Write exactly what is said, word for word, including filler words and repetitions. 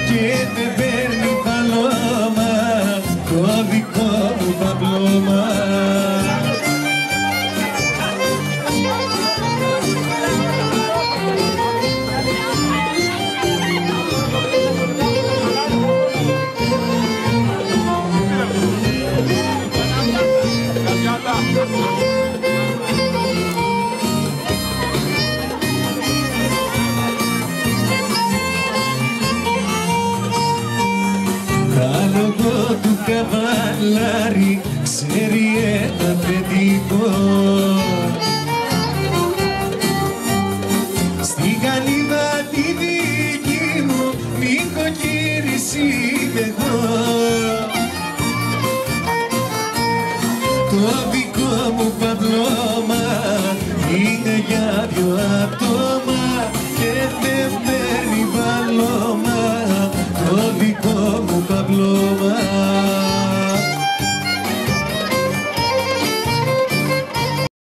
και δεν παίρνει παλώμα το δικό μου παπλώμα. Τα λόγω του καβαλάρι ξέρει ένα παιδικό. Στη γαλίδα τη δική μου νοικοκύρης είμαι εγώ. Το δικό μου παπλώμα είναι